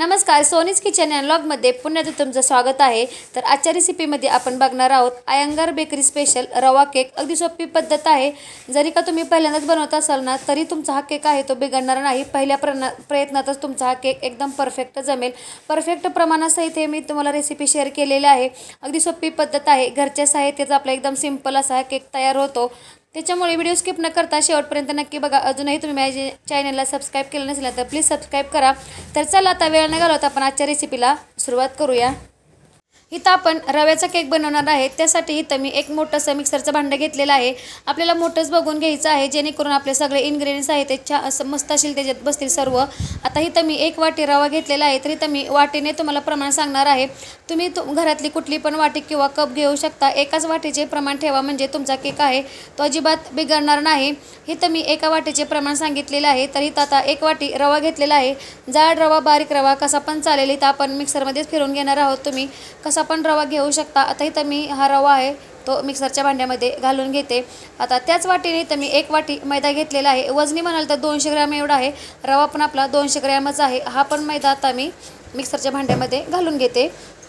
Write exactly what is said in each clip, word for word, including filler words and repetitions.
नमस्कार, सोनीज kitchen and व्लॉगमध्ये पुन्हा एकदा तुमचं स्वागत आहे। तर आजच्या रेसिपीमध्ये आपण बघणार आहोत अयंगार बेकरी स्पेशल रवा केक। अगदी सोपी पद्धत आहे। जरी का तुम्ही पहिल्यांदाच बनवत असाल ना तरी तुमचा हा केक आहे तो बिघडणार नाही। पहिल्या प्रयत्नातच तुमचा हा केक एकदम परफेक्ट जमेल। परफेक्ट प्रमाणासहित हे मी तुम्हाला रेसिपी शेअर केलेली आहे। अगदी सोपी पद्धत आहे। घरच्या साहित्याचा आपला एकदम सिंपल असा केक तयार होतो। त्याच्यामुळे व्हिडिओ स्किप न करता शेवटपर्यंत नक्की बघा। अजूनही तुम्ही माझ्या चॅनलला सबस्क्राइब केलं नसेल तर प्लीज सबस्क्राइब करा। तर चला आता वेळ न घालवता आपण आजच्या रेसिपीला सुरुवात करूया। इथं आपण रव्याचा केक बनवणार आहे। त्यासाठी इथं मी एक मोठंसं मिक्सरचं भांडं घेतलेलं आहे। आपल्याला मोठंच बघून घ्यायचं आहे जेणेकरून आपले सगळे इन्ग्रेडियंट्स आहेत ते छान असं मस्त असेल त्याच्यात बसतील सर्व। आता इथं मी एक वाटी रवा घेतलेला आहे। तर इथं मी वाटीने तुम्हाला प्रमाण सांगणार आहे। तुम्ही घरातली कुठली पण वाटी किंवा कप घेऊ शकता। एकाच वाटीचे प्रमाण ठेवा म्हणजे तुमचा केक आहे तो अजिबात बिघडणार नाही। इथं मी एका वाटीचे प्रमाण सांगितलेलं आहे। तर इथं आता एक वाटी रवा घेतलेला आहे। जाड रवा बारीक रवा कसा पण चालेल। इथं आपण मिक्सरमध्येच फिरवून घेणार आहोत। तुम्ही कसा पण रवा घेऊ शकता। आता इथं मी हा रवा आहे तो मिक्सरच्या भांड्यामध्ये घालून घेते। आता त्याच वाटीने इथं मी एक वाटी मैदा घेतलेला आहे। वजनी म्हणाल तर दोनशे ग्रॅम एवढा आहे। रवा पण आपला दोनशे ग्रॅमच आहे। हा पण मैदा आता मी मिक्सरच्या भांड्यामध्ये घालून घेते।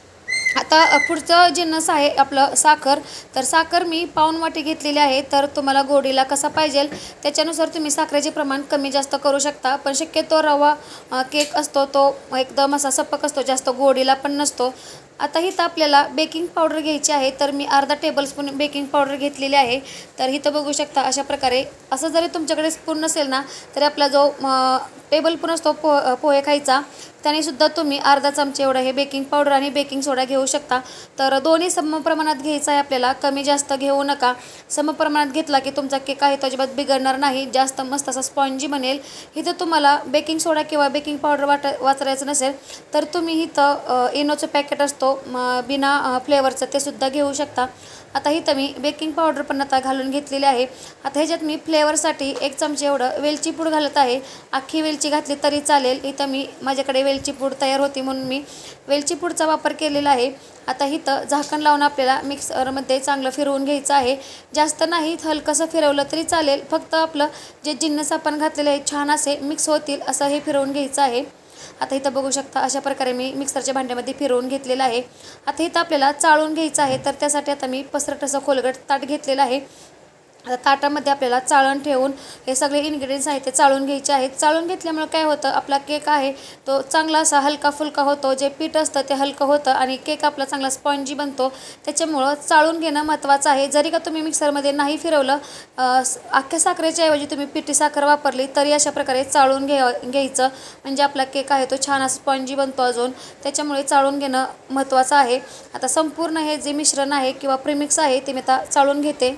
आता पुढचं जिन्नस आहे आपलं साखर। तर साखर मी पाऊण वाटी घेतलेली आहे। तर तुम्हाला गोडीला कसा पाहिजे त्याच्यानुसार तुम्ही साखरेचे प्रमाण कमी जास्त करू शकता। पण शक्यतो रवा केक असतो तो एकदम असा सपक असतो, जास्त गोडीला पण नसतो। आता इथं आपल्याला बेकिंग पावडर घ्यायची आहे। तर मी अर्धा टेबलस्पून बेकिंग पावडर घेतलेली आहे। तर इथं बघू शकता अशा प्रकारे। असं जरी तुमच्याकडे स्पून नसेल ना तरी आपला जो टेबल स्पून असतो पो पोहे खायचा त्याने सुद्धा तुम्ही अर्धा चमचे एवढं हे बेकिंग पावडर आणि बेकिंग सोडा घेऊ शकता। तर दोन्ही सम प्रमाणात घ्यायचं आहे आपल्याला, कमी जास्त घेऊ नका। सम प्रमाणात घेतला की तुमचा केक आहे तो अजिबात बिघडणार नाही, जास्त मस्त असा स्पॉन्जी बनेल। इथं तुम्हाला बेकिंग सोडा किंवा बेकिंग पावडर वाट वापरायचं नसेल तर तुम्ही इथं इनोचं पॅकेट असतो बिना फ्लेवरचं ते सुद्धा घेऊ शकता। आता इथं मी बेकिंग पावडर पण आता घालून घेतलेली आहे। आता ह्याच्यात मी फ्लेवरसाठी एक चमचे एवढं वेलची पूड घालत आहे। अख्खी वेलची घातली तरी चालेल। इथं मी माझ्याकडे वेलची पूड तयार होती म्हणून मी वेलची पूडचा वापर केलेला आहे। आता इथं झाकण लावून आपल्याला मिक्सरमध्ये चांगलं फिरवून घ्यायचं आहे। जास्त नाही, हलकंसं फिरवलं तरी चालेल। फक्त आपलं जे जिन्नस आपण घातलेले आहे छान असे मिक्स होतील असं हे फिरवून घ्यायचं आहे। आता इथं बघू शकता अशा प्रकारे मी मिक्सरच्या भांड्यामध्ये फिरवून घेतलेलं आहे। आता इथं आपल्याला चाळून घ्यायचं आहे। तर त्यासाठी आता मी पसरट असं खोलगट ताट घेतलेलं आहे। आता ताटामध्ये आपल्याला चाळण ठेवून हे सगळे इन्ग्रेडियंट्स आहेत ते चाळून घ्यायचे आहेत। चाळून घेतल्यामुळे काय होतं आपला केक आहे तो चांगला असा हलका फुलका होतो। जे पीठ असतं ते हलकं होतं आणि केक आपला चांगला स्पॉन्जी बनतो। त्याच्यामुळं चाळून घेणं महत्त्वाचं आहे। जरी का तुम्ही मिक्सरमध्ये नाही फिरवलं, अख्ख्या साखरेच्या ऐवजी तुम्ही पिठी साखर वापरली तरी अशा प्रकारे चाळून घ्या घ्यायचं म्हणजे आपला केक आहे तो छान असा स्पॉन्जी बनतो अजून। त्याच्यामुळे चाळून घेणं महत्त्वाचं आहे। आता संपूर्ण हे जे मिश्रण आहे किंवा प्रीमिक्स आहे ते मी आता चाळून घेते।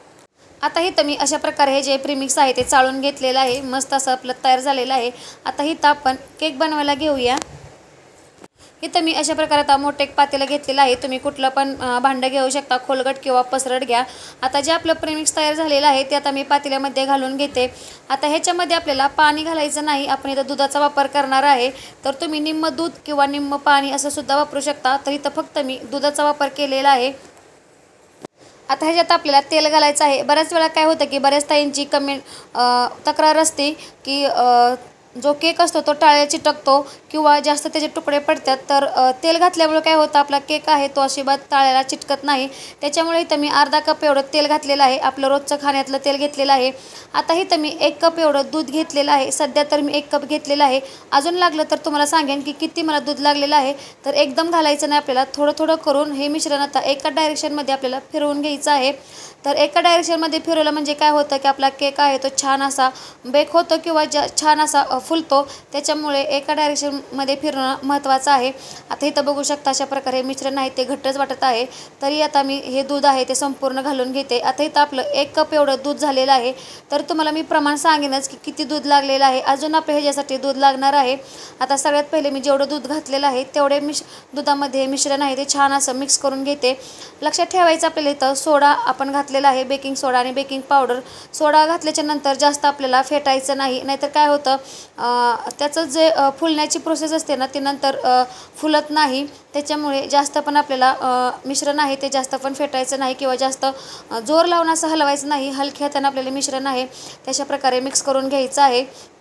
आता इथं मी अशा प्रकारे हे जे प्रीमिक्स आहे ते चाळून घेतलेलं आहे। मस्त असं आपलं तयार झालेलं आहे। आता इथं आपण केक बनवायला घेऊया। इथं मी अशा प्रकारे आता मोठं एक पातेलं घेतलेलं आहे। तुम्ही कुठलं पण भांडं घेऊ शकता, खोलगट किंवा पसरट घ्या। आता जे आपलं प्रीमिक्स तयार झालेलं आहे ते आता मी पातेल्यामध्ये घालून घेते। आता ह्याच्यामध्ये आपल्याला पाणी घालायचं नाही, आपण इथं दुधाचा वापर करणार आहे। तर तुम्ही निम्म दूध किंवा निम्म पाणी असं सुद्धा वापरू शकता। तर इथं फक्त मी दुधाचा वापर केलेला आहे। आता ह्याच्यात आपल्याला तेल घालायचं आहे। बऱ्याच वेळा काय होतं की बऱ्याच ताईंची कमेंट तक्रार असते की जो केक असतो तो टाळ्या चिटकतो किंवा जास्त त्याचे तुकडे पडतात। तर तेल घातल्यामुळे काय होतं आपला केक आहे तो अजिबात टाळ्याला चिटकत नाही। त्याच्यामुळे इथं मी अर्धा कप एवढं तेल घातलेलं आहे। आपलं रोजचं खाण्यातलं तेल घेतलेलं आहे। आता इथं मी एक कप एवढं दूध घेतलेलं आहे। सध्या तर मी एक कप घेतलेलं आहे। अजून लागलं तर तुम्हाला सांगेन की किती मला दूध लागलेलं आहे। तर एकदम घालायचं नाही आपल्याला, थोडं थोडं करून हे मिश्रण आता एका डायरेक्शनमध्ये आपल्याला फिरवून घ्यायचं आहे। तर एका डायरेक्शनमध्ये फिरवलं म्हणजे काय होतं की आपला केक आहे तो छान असा बेक होतो किंवा जा छान असा फुलतो। त्याच्यामुळे एका डायरेक्शनमध्ये फिरणं महत्त्वाचं आहे। आता इथं बघू शकता अशा प्रकारे मिश्रण आहे ते घट्टच वाटत आहे। तरी आता मी हे दूध आहे ते संपूर्ण घालून घेते। आता इथं आपलं एक कप एवढं दूध झालेलं आहे। तर तुम्हाला मी प्रमाण सांगेनच की किती दूध लागलेलं आहे। अजून आपल्या ह्याच्यासाठी दूध लागणार आहे। आता सगळ्यात पहिले मी जेवढं दूध घातलेलं आहे तेवढे मिश दुधामध्ये मिश्रण आहे ते छान असं मिक्स करून घेते। लक्षात ठेवायचं आपल्याला इथं सोडा आपण घातलेला आहे, बेकिंग सोडा आणि बेकिंग पावडर। सोडा घातल्याच्या नंतर जास्त आपल्याला फेटायचं नाही, नाहीतर काय होतं त्याचं जे फुलण्याची प्रोसेस असते ना ती नंतर फुलत नाही। त्याच्यामुळे जास्त पण आपल्याला मिश्रण आहे ते जास्त पण फेटायचं नाही किंवा जास्त जोर लावून असं हलवायचं नाही। हलक्या हाताने आपल्याला मिश्रण आहे तशा प्रकारे मिक्स करून घ्यायचं आहे।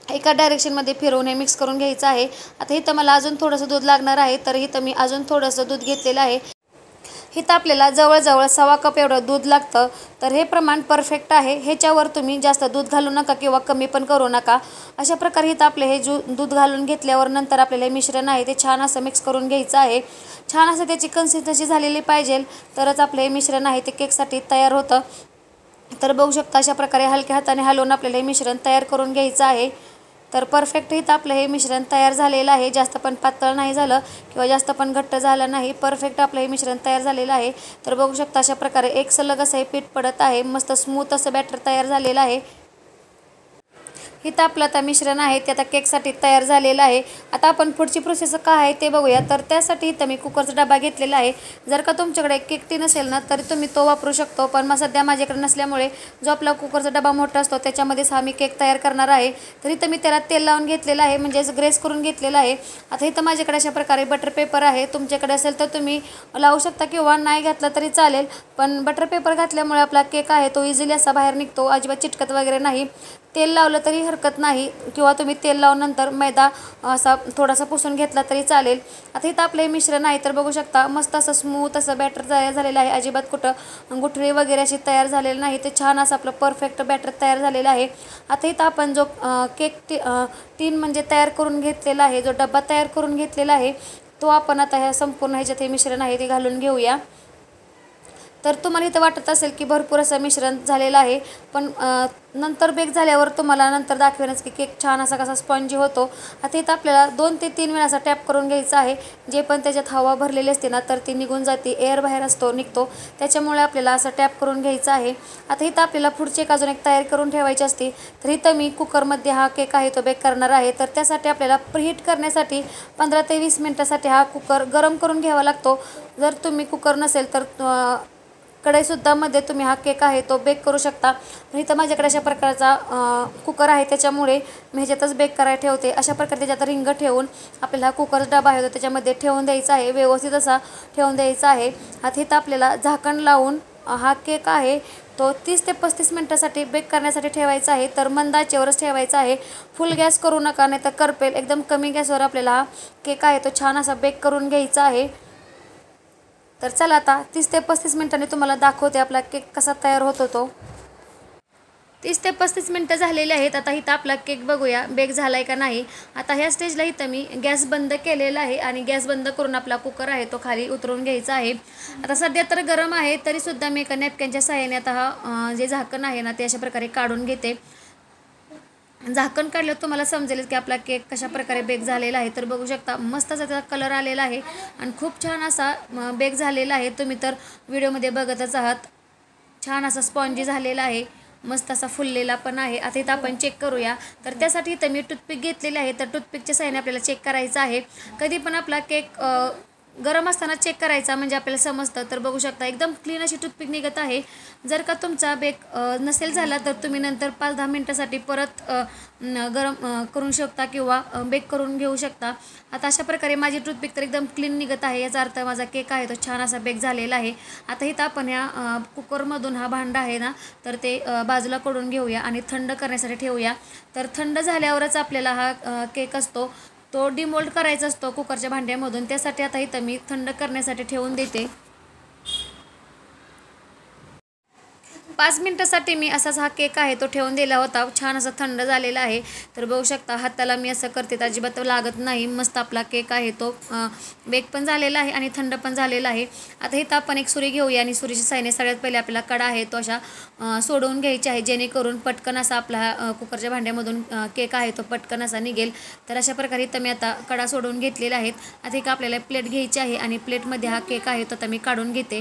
एका डायरेक्शनमध्ये फिरवून हे मिक्स करून घ्यायचं आहे. आता इथं मला अजून थोडंसं दूध लागणार आहे, तर इथं मी अजून थोडंसं दूध घेतलेलं आहे. इथं आपल्याला जवळजवळ सव्वा कप एवढं दूध लागतं. तर हे प्रमाण परफेक्ट आहे. ह्याच्यावर तुम्ही जास्त दूध घालू नका किंवा कमी पण करू नका. अशा प्रकारे इथं आपले हे जू दूध घालून घेतल्यावर नंतर आपल्याला हे मिश्रण आहे ते छान असं मिक्स करून घ्यायचं आहे. छान असं त्याची कन्सिस्टन्सी झालेली पाहिजे, तरच आपलं हे मिश्रण आहे ते केकसाठी तयार होतं. तर बघू शकता अशा प्रकारे हलक्या हाताने हलवून आपल्याला हे मिश्रण तयार करून घ्यायचं आहे. तर परफेक्ट इथं आपलं हे मिश्रण तयार झालेलं आहे. जास्त पण पातळ नाही झालं किंवा जास्त पण घट्ट झालं नाही. परफेक्ट आपलं हे मिश्रण तयार झालेलं आहे. तर बघू शकता अशा प्रकारे एक सलग असं हे पीठ पडत आहे. मस्त स्मूथ असं बॅटर तयार झालेलं आहे. इथं आपलं आता मिश्रण आहे ते आता केकसाठी तयार झालेलं आहे. आता आपण पुढची प्रोसेस काय आहे ते बघूया. तर त्यासाठी इथं मी कुकरचा डबा घेतलेला आहे. जर का तुमच्याकडे केक टी नसेल ना तरी तुम्ही तो वापरू शकतो, पण मग सध्या माझ्याकडे नसल्यामुळे जो आपला कुकरचा डबा मोठा असतो त्याच्यामध्येच हा मी केक तयार करणार आहे. तर इथं मी त्याला तेल लावून घेतलेलं आहे, म्हणजेच ग्रेस करून घेतलेलं आहे. आता इथं माझ्याकडे अशा प्रकारे बटर पेपर आहे. तुमच्याकडे असेल तर तुम्ही लावू शकता किंवा नाही घातला तरी चालेल, पण बटर पेपर घातल्यामुळे आपला केक आहे तो इझिली असा बाहेर निघतो, अजिबात चिटकत वगैरे नाही. तेल लावलं तरी हरकत नाही किंवा तुम्ही तेल लावून नंतर मैदा असा थोडासा पुसून घेतला तरी चालेल. आता इथं आपलं हे मिश्रण आहे तर बघू शकता मस्त असं स्मूथ असं बॅटर तयार झालेलं आहे. अजिबात कुठं गुठळी वगैरे अशी तयार झालेली नाही. ते छान असं आपलं परफेक्ट बॅटर तयार झालेलं आहे. आता इथं आपण जो केक टी टीन म्हणजे तयार करून घेतलेला आहे, जो डब्बा तयार करून घेतलेला आहे तो आपण आता ह्या संपूर्ण ह्याच्यात हे मिश्रण आहे ते घालून घेऊया. तर तुम्हाला इथं वाटत असेल की भरपूर असं मिश्रण झालेलं आहे, पण नंतर बेक झाल्यावर तुम्हाला नंतर दाखवेनच की केक छान असा कसा स्पॉन्जी होतो. आता इथं आपल्याला दोन ते तीन वेळा असा टॅप करून घ्यायचा आहे. जे पण त्याच्यात हवा भरलेली असते ना तर ती निघून जाते, एअर बाहेर असतो निघतो, त्याच्यामुळे आपल्याला असं टॅप करून घ्यायचं आहे. आता इथं आपल्याला पुढची एक अजून एक तयार करून ठेवायची असते. तर इथं मी कुकरमध्ये हा केक आहे तो बेक करणार आहे. तर त्यासाठी आपल्याला प्रीहीट करण्यासाठी पंधरा ते वीस मिनटासाठी हा कुकर गरम करून घ्यावा लागतो. जर तुम्ही कुकर नसेल तर कढईसुद्धा मध्ये तुम्ही हा केक आहे तो बेक करू शकता. पण इथं माझ्याकडे अशा प्रकारचा कुकर आहे त्याच्यामुळे मी ह्याच्यातच बेक करायला ठेवते. अशा प्रकारे त्याच्यात रिंग ठेवून आपल्याला कुकरचा डबा आहे तो त्याच्यामध्ये ठेवून द्यायचा आहे, व्यवस्थित असा ठेवून द्यायचा आहे. आता इथं आपल्याला झाकण लावून हा केक आहे तो तीस ते पस्तीस मिनटासाठी बेक करण्यासाठी ठेवायचा आहे. तर मंद आचेवरच ठेवायचा आहे, फुल गॅस करू नका नाही तर करपेल. एकदम कमी गॅसवर आपल्याला हा केक आहे तो छान असा बेक करून घ्यायचा आहे. तर चला आता तीस ते पस्तीस मिनटांनी तुम्हाला दाखवते आपला केक कसा तयार होत होतो. तीस ते पस्तीस मिनटं झालेले आहेत. आता इथं आपला केक बघूया बेक झाला आहे का नाही. आता ह्या स्टेजला इथं मी गॅस बंद केलेला आहे आणि गॅस बंद करून आपला कुकर आहे तो खाली उतरवून घ्यायचा आहे. आता सध्या तर गरम आहे तरीसुद्धा मी एका नॅपकिनच्या सहाय्याने आता हा जे झाकण आहे ना ते अशा प्रकारे काढून घेते. झाकण काढल्यावर तुम्हाला समजेल की आपला केक कशा प्रकारे बेक झालेला आहे. तर बघू शकता मस्त असा त्याचा कलर आलेला आहे आणि खूप छान असा बेक झालेला आहे. तुम्ही तर व्हिडिओमध्ये बघतच आहात. छान असा स्पॉन्जी झालेला आहे, मस्त असा फुललेला पण आहे. आता इथं आपण चेक करूया. तर त्यासाठी इथं मी टूथपिक घेतलेले आहे. तर टूथपिकच्या साहाय्याने आपल्याला चेक करायचं आहे. कधी पण आपला केक गरम असताना चेक करायचा म्हणजे आपल्याला समजतं. तर बघू शकता एकदम क्लीन अशी टूथपिक निघत आहे. जर का तुमचा बेक नसेल झाला तर तुम्ही नंतर पाच दहा मिनटासाठी परत गरम करू शकता किंवा बेक करून घेऊ शकता. आता अशा प्रकारे माझी टूथपिक तर एकदम क्लीन निघत आहे, याचा अर्थ माझा केक आहे तो छान असा बेक झालेला आहे. आता इथं आपण ह्या कुकरमधून हा भांडा आहे ना तर ते बाजूला काढून घेऊया आणि थंड करण्यासाठी ठेवूया. तर थंड झाल्यावरच आपल्याला हा केक असतो तो डिमोल्ड करायचा असतो कुकरच्या भांड्यामधून. त्यासाठी आता इथं मी थंड करण्यासाठी ठेवून देते. पाच मिनटासाठी मी असाच हा केक आहे तो ठेवून दिला होता. छान असा थंड झालेला आहे. तर बघू शकता हाताला मी असं करते तर अजिबात लागत नाही. मस्त आपला केक आहे तो बेक पण झालेला आहे आणि थंड पण झालेला आहे. आता इथं आपण एक सुरी घेऊया आणि सुरीच्या साहाय्याने सगळ्यात पहिले आपल्याला कडा आहे तो अशा सोडवून घ्यायची आहे, जेणेकरून पटकन असा आपला कुकरच्या भांड्यामधून केक आहे तो पटकन असा निघेल. तर अशा प्रकारे इथं मी आता कडा सोडवून घेतलेला आहेत. आता एक आपल्याला प्लेट घ्यायची आहे आणि प्लेटमध्ये हा केक आहे तो आता मी काढून घेते.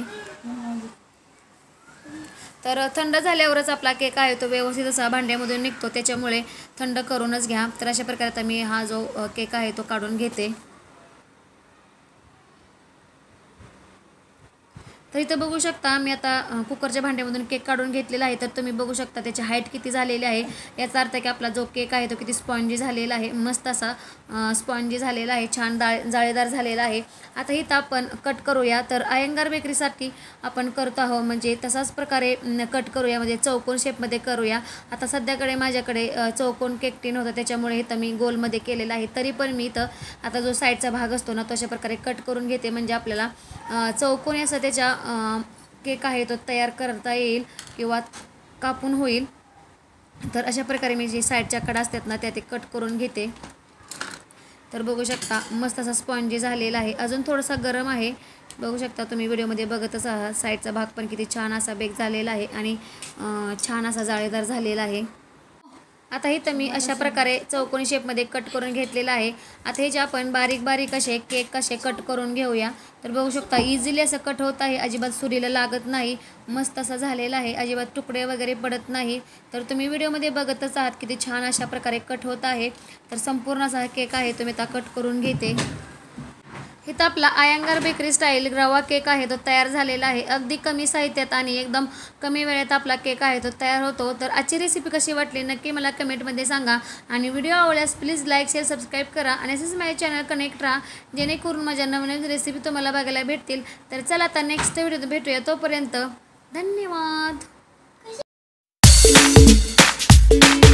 तर थंड झाल्यावरच आपला केक आहे तो व्यवस्थित असा भांड्यामधून निघतो, त्याच्यामुळे थंड करूनच घ्या. तर अशा प्रकारे आता मी हा जो केक आहे तो काढून घेते. तर इथं बघू शकता मी आता अ, कुकरच्या भांड्यामधून केक काढून घेतलेला आहे. तर तुम्ही बघू शकता त्याची हाईट किती झालेली आहे. याचा अर्थ की आपला जो केक आहे तो किती स्पॉन्जी झालेला आहे. मस्त असा स्पॉन्जी झालेला आहे, छान दाळ जाळीदार झालेला आहे. आता इथं आपण कट करूया. तर अयंगार बेकरीसाठी आपण करतो आहोत म्हणजे तसाच प्रकारे कट करूया, म्हणजे चौकोन शेपमध्ये करूया. आता सध्याकडे माझ्याकडे अ, चौकोन केक टीन होतं त्याच्यामुळे इथं मी गोलमध्ये केलेलं आहे. तरी पण मी इथं आता जो साईडचा भाग असतो ना तशा प्रकारे कट करून घेते, म्हणजे आपल्याला अ, चौकोनी असं त्याच्या अ, केक आहे तो तयार करता येईल किंवा कापून होईल. तर अशा प्रकारे मी जे साईडच्या कडा असतात ना त्या ते कट करून घेते. तर बघू शकता मस्त असा स्पॉन्जी झालेला आहे. अजून थोडासा गरम आहे, बघू शकता तुम्ही व्हिडिओमध्ये बघतच आहात. साईडचा भाग पण किती छान असा बेक झालेला आहे आणि अ, छान असा जाळीदार झालेला आहे. आता इथं मी अशा प्रकारे चौकोनी शेपमध्ये कट करून घेतलेला आहे. आता हे जे आपण बारीक बारीक असे केक कसे कट करून घेऊया. तर बघू शकता इझिली असं कट होत आहे, अजिबात सुरीला लागत नाही, मस्त असा झालेला आहे, अजिबात तुकडे वगैरे पडत नाही. तर तुम्ही व्हिडिओमध्ये बघतच आहात किती छान अशा प्रकारे कट होत आहे. तर संपूर्ण असा केक आहे तो मी आता कट करून घेते. इथं आपला अयंगार बेकरी स्टाईल रवा केक आहे तो तयार झालेला आहे. अगदी कमी साहित्यात आणि एकदम कमी वेळेत आपला केक आहे तो तयार होतो. तर आजची रेसिपी कशी वाटली नक्की मला कमेंटमध्ये सांगा आणि व्हिडिओ आवडल्यास प्लीज लाईक शेअर सबस्क्राईब करा आणि असेच माझ्या चॅनल कनेक्ट राहा, जेणेकरून माझ्या नवीन रेसिपी तुम्हाला बघायला भेटतील. तर चला आता नेक्स्ट व्हिडिओत भेटूया, तोपर्यंत धन्यवाद.